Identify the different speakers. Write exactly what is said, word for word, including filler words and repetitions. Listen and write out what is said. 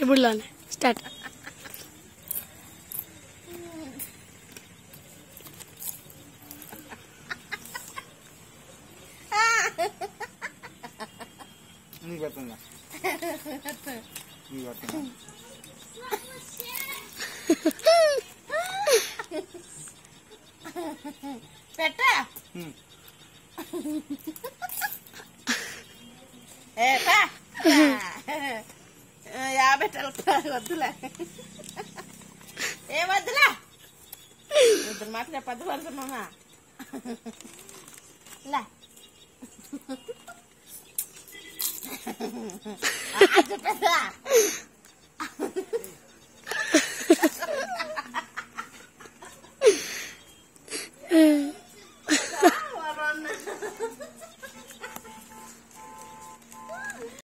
Speaker 1: ఇప్పుడు స్టార్ట్.
Speaker 2: పెట్టా యాభై వద్దులే ఏ వద్దులే ఇద్దరు మాత్రం పద్దు పడుతున్నామా చెప్పేదా